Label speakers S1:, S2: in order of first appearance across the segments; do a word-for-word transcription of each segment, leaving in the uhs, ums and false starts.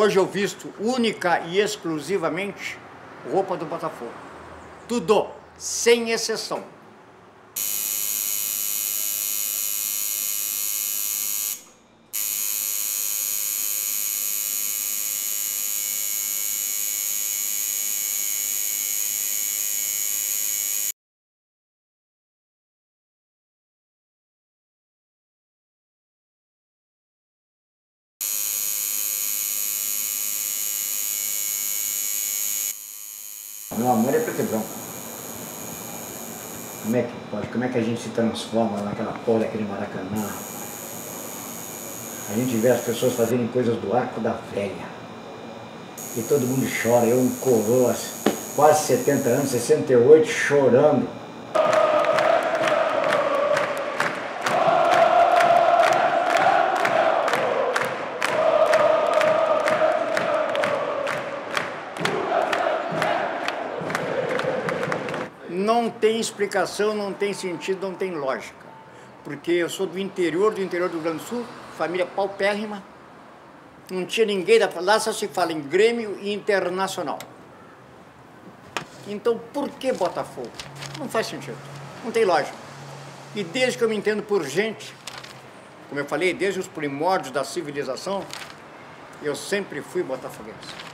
S1: Hoje eu visto única e exclusivamente roupa do Botafogo. Tudo, sem exceção.
S2: Meu amor é preto e branco. Como é que pode? Como é que a gente se transforma naquela porra daquele Maracanã? A gente vê as pessoas fazerem coisas do arco da velha. E todo mundo chora. Eu, um coroa, quase setenta anos, sessenta e oito, chorando.
S1: Não tem explicação, não tem sentido, não tem lógica. Porque eu sou do interior, do interior do Rio Grande do Sul, família paupérrima, não tinha ninguém da lá, só se fala em Grêmio e Internacional. Então, por que Botafogo? Não faz sentido, não tem lógica. E desde que eu me entendo por gente, como eu falei, desde os primórdios da civilização, eu sempre fui botafoguense.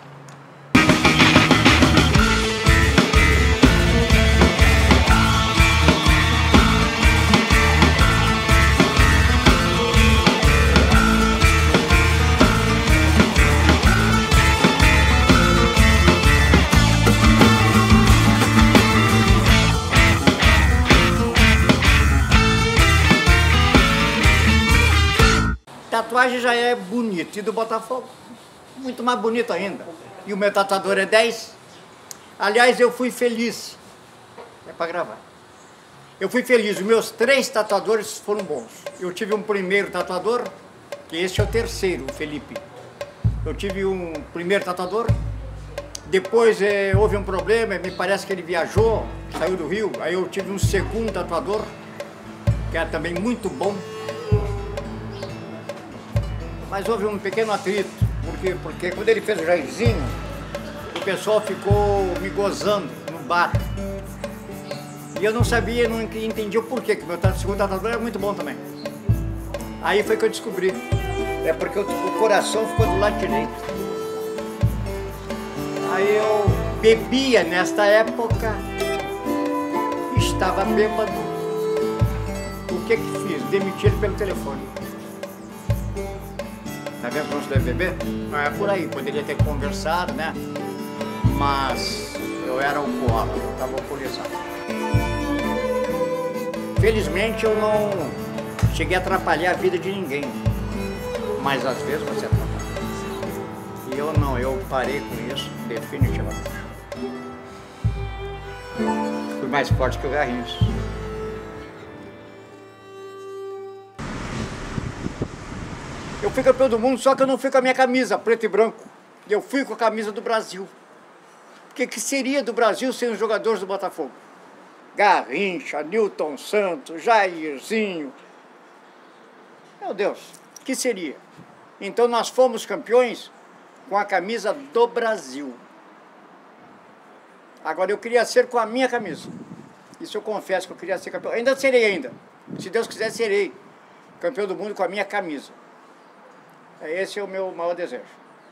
S1: Tatuagem já é bonito, e do Botafogo, muito mais bonito ainda. E o meu tatuador é dez. Aliás, eu fui feliz. É para gravar. Eu fui feliz, os meus três tatuadores foram bons. Eu tive um primeiro tatuador, que esse é o terceiro, o Felipe. Eu tive um primeiro tatuador, depois é, houve um problema, me parece que ele viajou, saiu do Rio. Aí eu tive um segundo tatuador, que era também muito bom. Mas houve um pequeno atrito, porque, porque quando ele fez o Jairzinho, o pessoal ficou me gozando no bar. E eu não sabia, não entendia o porquê, que o meu segundo tatuador era muito bom também. Aí foi que eu descobri. É porque o coração ficou do lado direito. Aí eu bebia nesta época, estava bêbado. O que que fiz? Demiti ele pelo telefone. Tá vendo que não se deve beber? Não é por aí, poderia ter conversado, né? Mas eu era alcoólatra, eu estava alcoolizado. Felizmente eu não cheguei a atrapalhar a vida de ninguém, mas às vezes você atrapalha. E eu não, eu parei com isso definitivamente. Fui mais forte que o Garrincha. Eu fui campeão do mundo, só que eu não fui com a minha camisa, preto e branco. Eu fui com a camisa do Brasil. O que, que seria do Brasil sem os jogadores do Botafogo? Garrincha, Nilton Santos, Jairzinho. Meu Deus, o que seria? Então nós fomos campeões com a camisa do Brasil. Agora eu queria ser com a minha camisa. Isso eu confesso que eu queria ser campeão. Ainda serei ainda. Se Deus quiser, serei campeão do mundo com a minha camisa. Esse é o meu maior desejo.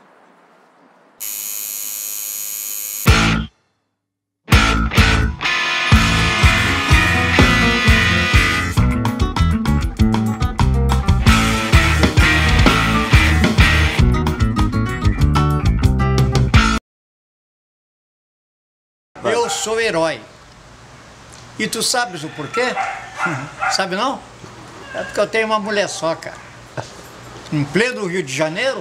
S1: Eu sou herói. E tu sabes o porquê? Sabe não? É porque eu tenho uma mulher só, cara. Em pleno Rio de Janeiro,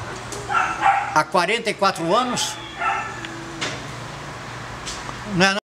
S1: há quarenta e quatro anos, não é?